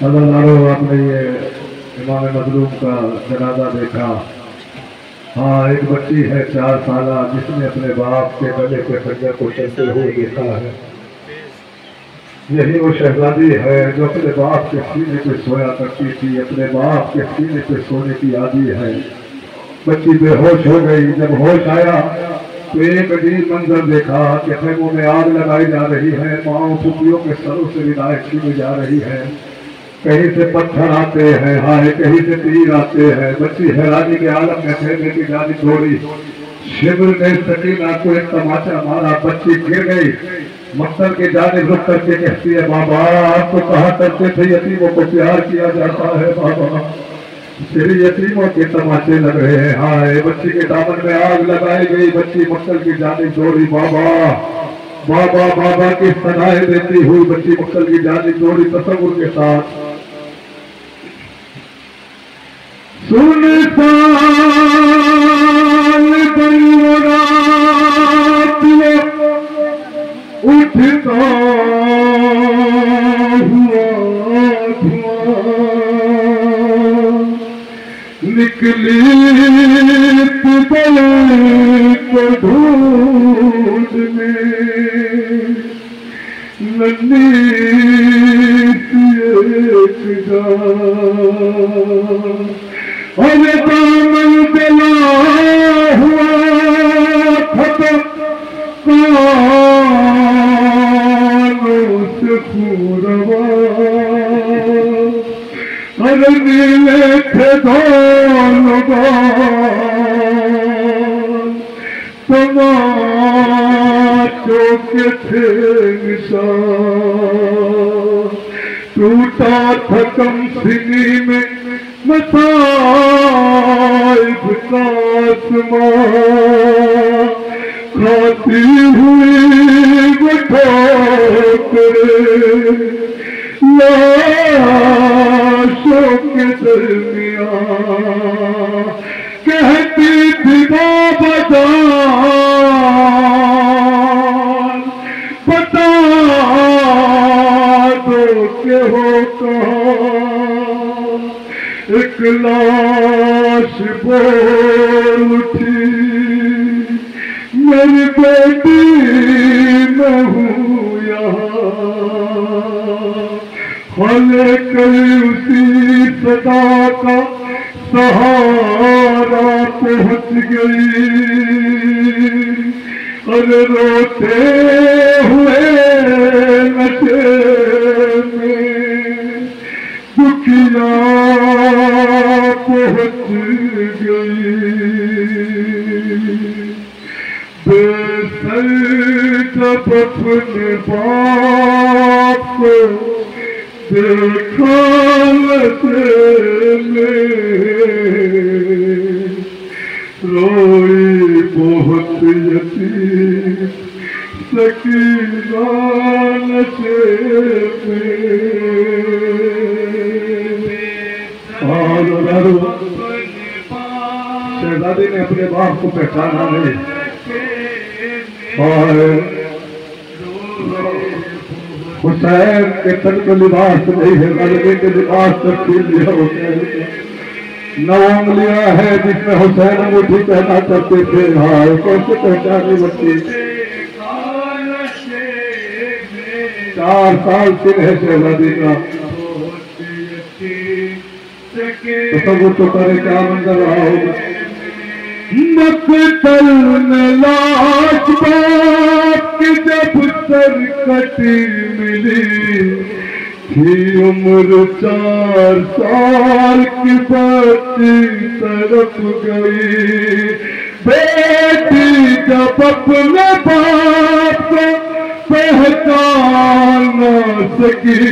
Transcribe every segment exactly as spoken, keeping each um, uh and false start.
اللہ آپ نے یہ امام مظلوم کا جنازہ دیکھا. ہاں ایک بچی ہے چار سالہ جس نے اپنے باپ کے گلے کے خنجر کو چلتے ہوئے دیکھا ہے. یہی وہ شہزادی ہے جو اپنے باپ کے سینے پہ سویا کرتی تھی، اپنے باپ کے سینے پہ سونے کی عادی ہے. بچی بے ہوش ہو گئی. جب ہوش آیا تو ایک عجیب منظر دیکھا کہ خیموں میں آگ لگائی جا رہی ہے، ماؤں پھوپھیوں کے سروں سے ولایت چھینی جا رہی ہے، کہیں سے پتھر آتے ہیں، ہائے کہیں سے تیر آتے ہیں. بچی حیرانی کے عالم میں خیمے کی جانب دوڑی. شبر نے سکینہ کو ایک تماچا مارا، بچی گر گئی. مقتل کی جانب رخ کر کے کہتی ہے بابا آپ تو کہا کرتے تھے یتیموں کو پیار کیا جاتا ہے، بابا تیری یتیموں کے تماچے لگ رہے ہیں. ہائے بچی کے دامن میں آگ لگائی گئی. بچی مقتل کی جانب دوڑی. بابا بابا بابا کی صدائیں دیتی ہوئی بچی مقتل کی جانب دوڑی تصور کے ساتھ. سنسان بن رات اٹھتا ہوا نکلی پتل کو ڈھونڈ میں ننی ایک جان اور دامن دلا ہوا ختم کانوں سے خوروا اور نیلے تھے دونوں بال تماچوں کے تھے نشان. ٹوٹا تھا کم سنی میں مصائب کا آسمان، کھاتی ہوئی وہ ٹھوکریں لاشوں کے درمیان. کہتی تھی بابا جان بتا دو کہ ہو کہاں. ایک لاش بول اٹھی میری بیٹی میں ہوں یہاں. خالے کئی اسی صدا کا سہارا پہنچ گئی اور روتے ہوئے نشے میں دکھیا پہنچ گئی. بے سر جب اپنے باپ کو دیکھا لتے میں روئی بہت یتیم سکینہ نشے میں. شہزادی نے اپنے باپ کو پہچانا نہیں. اور حسین کے تن کو لباس نہیں ہے، غلبے کے لباس تبدیل لیا حسین کا. نو انگلیاں ہے جس میں حسین انگوٹھی پہنا کرتے تھے. ہائے کیسے پہچانے بچی. چار سال سن ہے شہزادی کا. تصور تو کرے کیا منظر رہا ہوگا. مقتل نے لاش باپ کی جب سرکٹی ملی تھی، عمر چار سال کی بچی تڑپ گئی. بیٹی جب اپنے باپ کو پہچان نہ سکی،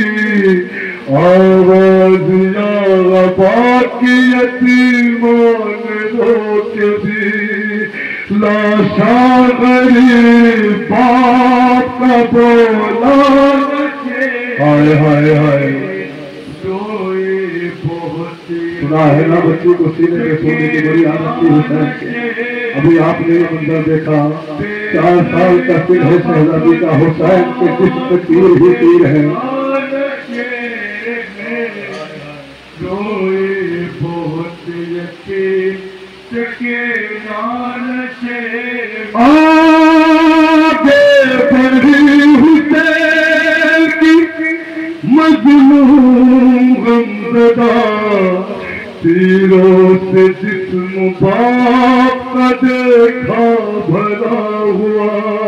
آواز یا غبا کی یتیموں نے روک دی. لاشاں غریب باپ کا بولا ہائے ہائے ہائے. سنا ہے نا بچی کو سینے میں سونے کی بڑی عادت تھی حسین کی. ابھی آپ نے یہ منظر دیکھا. چار سال کا سن ہے شہزادی کا. حسین کے جسم پہ تیر ہی تیر ہے. باپ کا دیکھا بھرا ہوا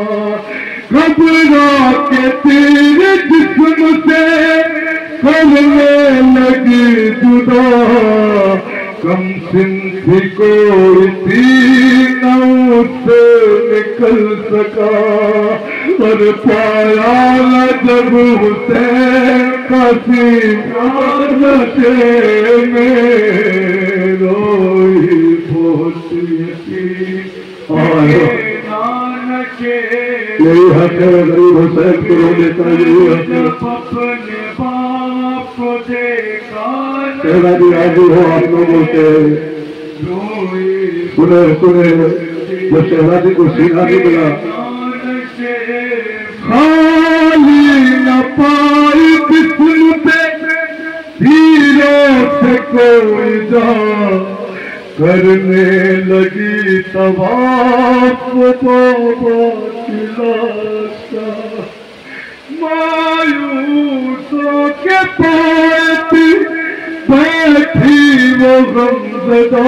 گھبرا کے تیرے جسم سے کرنے لگی جدا کم سن تھی کوئی تھی نہ اس سے نکل سکا اور پایا نہ جب حسین کا سینہ نشے میں روئی بولتی تھی یہی حق ہے غریب حسین کو رونے کا یہی حق ہے اپنے باپ کو دیکھا تیرا بھی راضی ہو آپ لوگوں سے سنے سنے جب شہزادی کو سینہ نہیں ملا خالی نہ پائی جسم پہ تیروں سے کوئی جا کرنے لگی طواف بابا کی لاش کا مایوس ہو کے پاتی بیٹھی وہ غمزدہ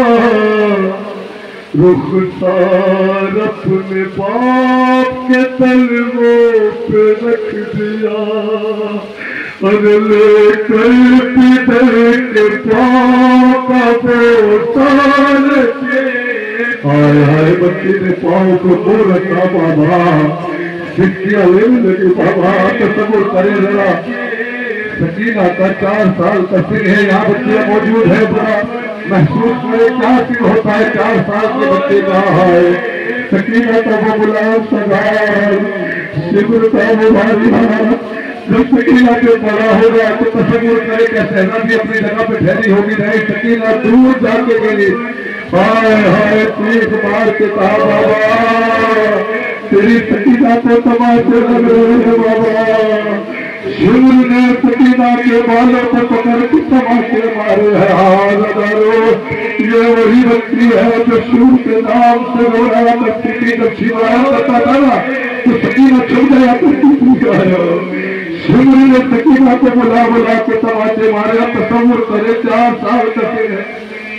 رخسار اپنے باپ کے تلووں پہ رکھ دیا اور لے کر پیدر کے پاؤں کا بوسال کے آئے آئے بچی نے پاؤں کو بو رکھا بابا سکیاں لینے لگی بابا تصور کرے ذرا سکینہ کا چار سال کا سن ہے یہاں بچیاں موجود ہے بڑا محسوس کرے کیا سن ہوتا ہے چار سال کے بچے کہاں ہے سکینہ کا وہ غلام سگار شکر کا وہ بھاری بھارا جب سکینہ کے بڑا ہوگا تو تصور کرے کہ شہزادی اپنی جگہ پہ ٹھہری ہوگی نہیں سکینہ دور جا کے گئی ہائے ہائے چیخ مار کے کہا بابا تیری سکینہ کو تماشے لگ رہے ہیں بابا شور نے سکینہ کے بالوں کو پکڑ کے تماشے مارے ہیں ہاں یہ وہی بچی ہے جو شور کے نام سے رو رہا کرتی تھی جب شیورایا کرتا تھا نا تو سکینہ چھپ گیا کرتی تھی شمری نے سکینہ کو بلا بلا کے تماشے مارے اب تصور کرے چار سال کا سن ہے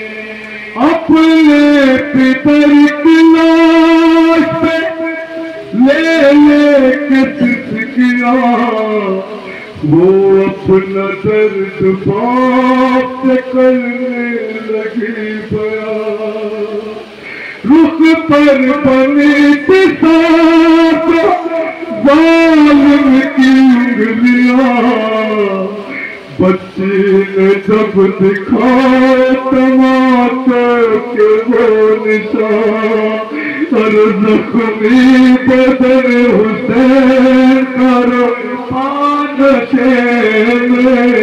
اپنے پتر کی لاش پہ لے لے کے سسکیا وہ اپنا درد باپ سے کرنے لگی بیان رخ پر بنی تساس ظالم کی انگلیاں بچی نے جب دکھائے ٹماٹر کے وہ نشان اور زخمی بدن حسین کا رخان میں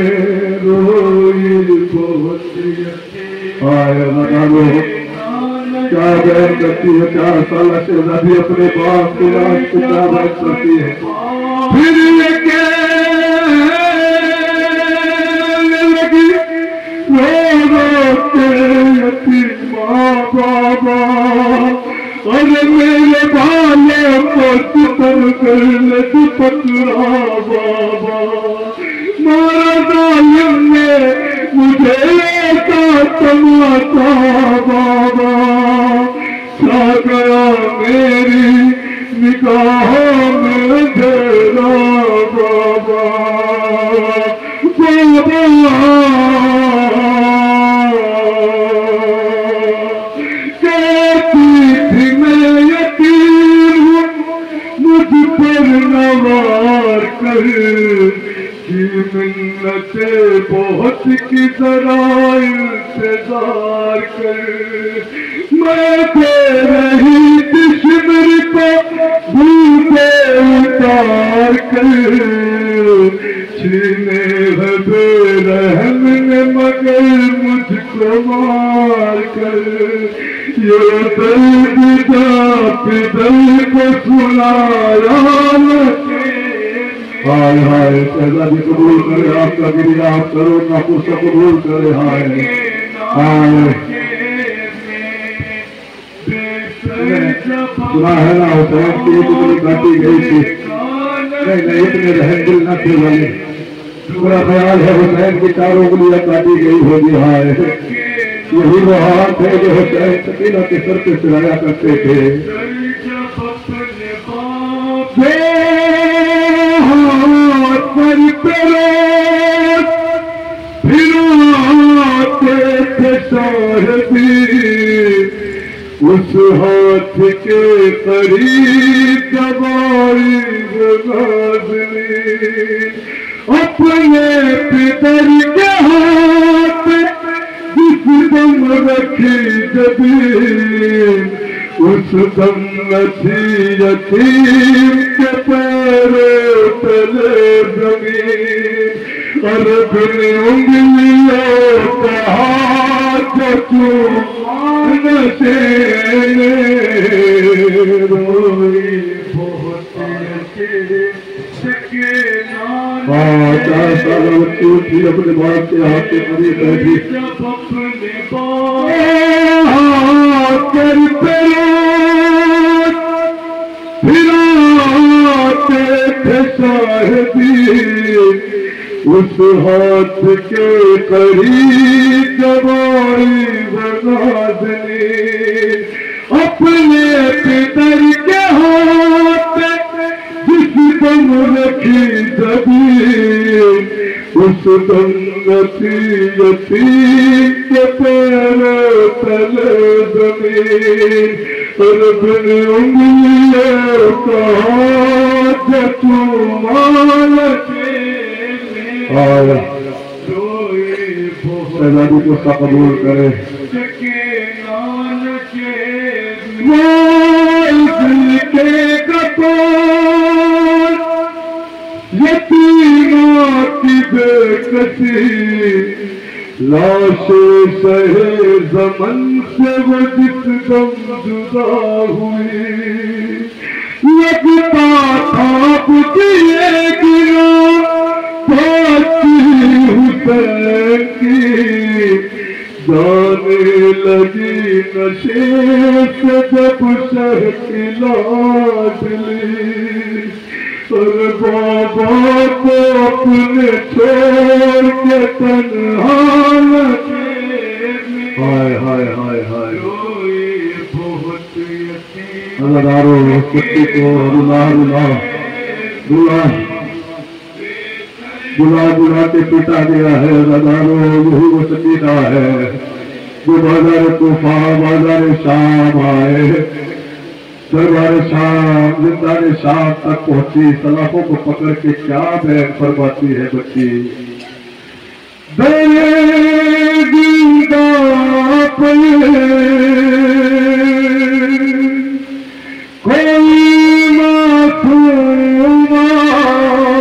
روئی بہتی آئے منالو کیا بیان کرتی ہے چار سالہ شہزادی اپنے باپ کی لاش کو کیا بیان کرتی ہے پھر یہ کہنے لگی رو رو کے یتیماں بابا اور میرے بالے کو ستم کرنے تو پکڑا بابا مارا ظالم نے مجھے ایسا تماچا بابا چھا گیا میری نگاہوں میں اندھیرا بابا بابا کہتی تھی میں یتیم ہوں مجھ پر نوار کر کی منتیں بہت کی ذرا انتظار کر میں دے رہی تھی شمر کو بھوپے اتار کر چھینے ہے بے رحم نے مگر مجھ کو مار کر یہ درد جا پدر کو سنایا ہائے ہائے شہزادی قبول کرے آپ کا گری آپ کرو نہ کچھ قبول کرے ہائے ہائے سنا ہے نا حسین کی اتنی کاٹی گئی تھی نہیں نہیں اتنے رحم دل نہ تھے والے پورا خیال ہے حسین کی چاروں گلیاں کاٹی گئی ہوگی ہائے یہی وہ ہاتھ ہے جو حسین سکینہ کے سر پہ چلایا کرتے تھے. ہاتھ پر پیرو پھراتے تھے صاحبی اس ہاتھ کے قریب دبائی نازنین اپنے پدر کے ہاتھ جس دم رکھی جبین اس دم نسی یتیم کے پیرے تلے زمین اور پھر انگلیوں کا ہاتھ چوم نشینے روئی بہت آتا سارا بچی اٹھی اپنے باپ کے ہاتھ کے قریب بیٹھی ہاتھ کر پھراتے تھے صاحبی اس ہاتھ کے قریب دبائی نازنین اپنے پدر کے ہاتھ جس دم رکھی زمین اس دم نسی یتیم کے پیرے تلے زمین اور پھر انگلیوں کا ہاتھ چوما آیا شہزادی کو سا قبول کرے کے کپور یتیموں کی بے کسی لاش سہے زمن سے وہ جس دم جدا ہوئی لگتا تھا بجھے گیا پاتی حسین کی جانے لگی نشے سے جب شہ کی لاڈلی اور بابا کو اپنے چھوڑ کے تنہا لگے ہائے ہائے ہائے ہائے اللہ دارو کتی کو رلا رلا رلا بلا بلا کے پیٹا گیا ہے ہزاروں وہی وہ سکینہ ہے جو بازار کوفہ بازار شام آئے دربار شام زندان شام تک پہنچی سلاخوں کو پکڑ کے کیا بیان فرماتی ہے بچی دے زندہ پہ